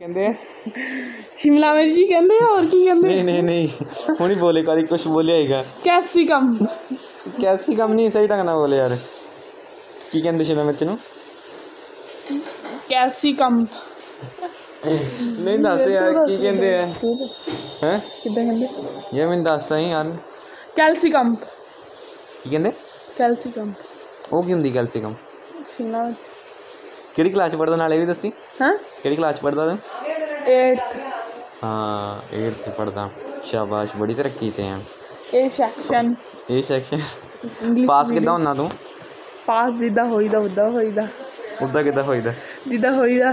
ਕਹਿੰਦੇ ਆ शिमला मिर्च ही कहते हैं और की कहते ਨਹੀਂ ਨਹੀਂ ਨਹੀਂ ਹੁਣ ਹੀ ਬੋਲੇ ਕਾਰੀ ਕੁਛ ਬੋਲਿਆ ਹੈਗਾ कैप्सिकम ਕੈਪਸੀਕਮ ਨਹੀਂ ਸਹੀ ਢੰਗ ਨਾਲ ਬੋਲੇ ਯਾਰ ਕੀ ਕਹਿੰਦੇ ਸ਼ਿਮਲਾ ਮਿਰਚ ਨੂੰ कैप्सिकम ਨਹੀਂ ਦੱਸ ਯਾਰ ਕੀ ਕਹਿੰਦੇ ਆ ਹੈ कितना कहते ਇਹ ਮੈਨੂੰ ਦੱਸਦਾ ਹੀ ਯਾਰ कैल्सिकम ਕੀ ਕਹਿੰਦੇ कैल्सिकम ਉਹ ਕੀ ਹੁੰਦੀ ਕੈਲਸੀਕਮ शिमला मिर्च ਕਿਹੜੀ ਕਲਾਸ ਚ ਪੜ੍ਹਦਾ ਨਾਲੇ ਵੀ ਦੱਸੀ हाँ ਕਿਹੜੀ ਕਲਾਸ ਚ ਪੜ੍ਹਦਾ ਤੂੰ 8th ਹਾਂ 8th ਚ ਪੜ੍ਹਦਾ ਸ਼ਾਬਾਸ਼ ਬੜੀ ਤਰੱਕੀ ਤੇ ਆ ए सेक्शन ਇਹ ਸੈਕਸ਼ਨ इंग्लिश ਪਾਸ ਕਿੱਦਾਂ ਹੁੰਦਾ ਤੂੰ पास जिदा होईदा उदा होईदा ਉੱਦਾਂ ਕਿੱਦਾਂ ਹੋਈਦਾ जिदा होईदा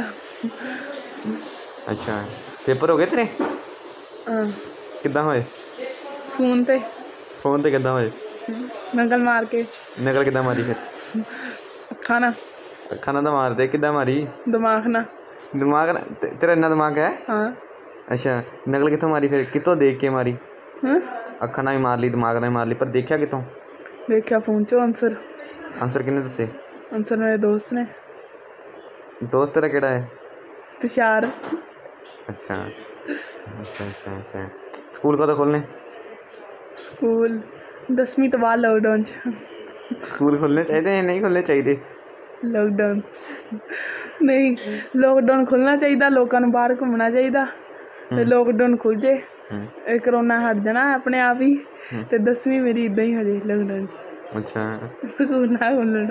ਅੱਛਾ ਪੇਪਰ ਹੋ ਗਏ ਤੇਰੇ हाँ ਕਿੱਦਾਂ ਹੋਏ फोन ते ਫੋਨ ਤੇ ਕਿੱਦਾਂ ਹੋਏ नकल मार के ਨਕਲ ਕਿੱਦਾਂ ਮਾਰੀ ਫਿਰ खाना ਅੱਖਾਂ ਤਾਂ ਮਾਰਦੇ ਕਿੱਦਾਂ ਮਾਰੀ दिमाग ना ਦਿਮਾਗ ਤੇਰਾ ਇੰਨਾ ਦਿਮਾਗ ਹੈ हाँ ਅੱਛਾ ਨਕਲ ਕਿੱਥੋਂ ਮਾਰੀ ਫਿਰ ਕਿੱਥੋਂ ਦੇਖ ਕੇ ਮਾਰੀ हाँ ਅੱਖਾਂ ਨਾਲ ਹੀ ਮਾਰ ਲਈ ਦਿਮਾਗ ਨਾਲ ਹੀ ਮਾਰ ਲਈ ਪਰ ਦੇਖਿਆ ਕਿੱਥੋਂ देखा फोन चो आंसर ਆਨਸਰ ਕਿਹਨੇ ਦੱਸੇ आंसर मेरे दोस्त ने ਦੋਸਤ ਤੇਰਾ ਕਿਹੜਾ ਹੈ तुषार ਅੱਛਾ ਅੱਛਾ ਅੱਛਾ ਅੱਛਾ ਸਕੂਲ ਕਦੋਂ ਖੋਲ੍ਹਣੇ स्कूल 10वीं तो बाद लॉकडाउन च ਸਕੂਲ ਖੁੱਲ੍ਹਣੇ ਚਾਹੀਦੇ ਜਾਂ ਨਹੀਂ ਖੁੱਲ੍ਹਣੇ ਚਾਹੀਦੇ लॉकडाउन नहीं लॉकडाउन खुलना चाहिए लोगों को बाहर घूमना चाहिए ते लॉकडाउन खुल जे करोना हट जाना अपने आप ही ते 10वीं मेरी इदां ही हो जाए लॉकडाउन च ਅੱਛਾ स्कूल ना खुलन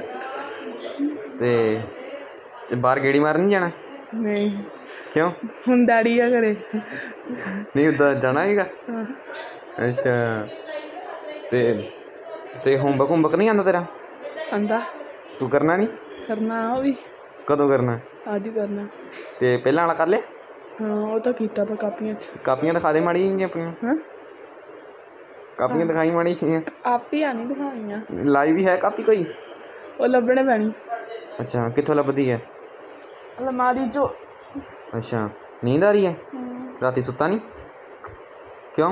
ਤੇ ਬਾਹਰ ਗੇੜੀ ਮਾਰਨ ਨਹੀਂ ਜਾਣਾ नहीं ਕਿਉਂ हुण डैडी आ घरे ਨਹੀਂ ਉੱਦਾਂ ਜਾਣਾ ਹੈਗਾ हाँ ਅੱਛਾ ਤੇ ਹੋਮਵਰਕ ਨਹੀਂ ਆਉਂਦਾ ਤੇਰਾ आंदा ਤੂੰ ਕਰਨਾ ਨਹੀਂ करना वो भी ਕਦੋਂ ਕਰਨਾ आज ही करना ਤੇ ਪਹਿਲਾਂ ਵਾਲਾ ਕਰ ਲੈ हाँ वो तो कीता पर कापियां च ਕਾਪੀਆਂ ਦਿਖਾ ਦੇ ਮਾੜੀ ਜਿਹੀਆਂ ਆਪਣੀਆਂ हाँ ਕਾਪੀਆਂ ਦਿਖਾਈ ਮਾੜੀ ਜਿਹੀਆਂ आप ही आनी दिखाइयां ਲਾਈ ਵੀ ਹੈ ਕਾਪੀ ਕੋਈ वो लभने पैनी ਅੱਛਾ ਕਿੱਥੋਂ ਲੱਭਦੀ ਹੈ अलमारी चो ਅੱਛਾ ਨੀਂਦ ਆ ਰਹੀ ਹੈ ਰਾਤੀ ਸੁੱਤਾ ਨਹੀਂ ਕਿਉਂ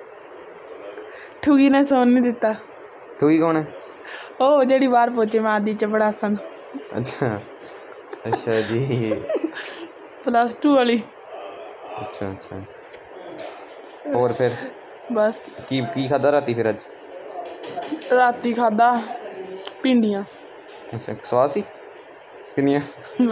ठुगी ने सोन नहीं दिता ਤੂੰ ਹੀ ਕੌਣ ਹੈ ओ जेड़ी बाहर पहुंचे मैं आदि चपड़ासन ਅੱਛਾ ਅੱਛਾ ਜੀ +2 वाली ਅੱਛਾ ਅੱਛਾ ਹੋਰ ਫਿਰ बस ਕੀ ਖਾਧਾ ਰਾਤੀ ਫਿਰ ਅੱਜ राती खादा भिंडियां ਅੱਛਾ ਸਵਾਦ ਸੀ ਕਿੰਨੀਆਂ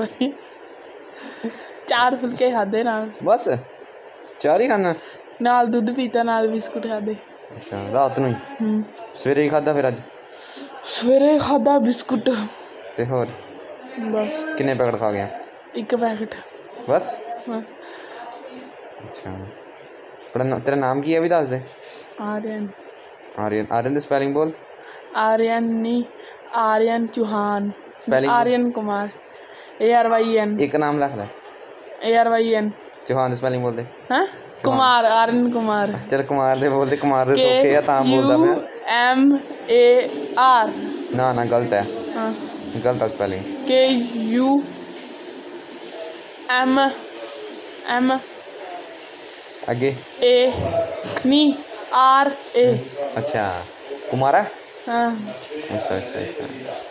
4 फुलके खादे ਬਸ ਚਾਰ ਹੀ ਖਾਣਾ नाल दुध पीता नाल बिस्कुट खादे ਅੱਛਾ ਰਾਤ ਨੂੰ ਹੀ ਸਵੇਰੇ ਹੀ ਖਾਧਾ ਫਿਰ ਅੱਜ सवेरे खादा बिस्कुट ਤੇ ਹੋਰ बस ਕਿੰਨੇ ਪੈਕਟ ਖਾ ਗਿਆ 1 पैकेट ਬਸ हाँ ਅੱਛਾ ਤੇਰਾ ਨਾਮ ਕੀ ਹੈ ਵੀ ਦੱਸ ਦੇ आर्यन ਆਰੀਅਨ ਆਰੀਅਨ ਦੀ ਸਪੈਲਿੰਗ ਬੋਲ आर्यन नहीं आर्यन चौहान Spelling? आर्यन कुमार ARYN ਇੱਕ ਨਾਮ ਲਿਖ ਲੈ ARYN ਚੌਹਾਨ ਦੀ ਸਪੈਲਿੰਗ ਬੋਲ ਦੇ हाँ कुमार आर्यन कुमार ਚਲ ਕੁਮਾਰ ਦੇ ਬੋਲ ਦੇ ਕੁਮਾਰ ਦੇ ਸੌਖੇ ਆ ਤਾਂ ਬੋਲਦਾ ਮੈਂ KUMAR ਨਾ ਨਾ ਗਲਤ ਹੈ हाँ ਗਲਤ ਹੈ ਸਪੈਲਿੰਗ KUMM ਅੱਗੇ A नहीं RA ਅੱਛਾ ਕੁਮਾਰਾ हाँ ਅੱਛਾ ਅੱਛਾ ਅੱਛਾ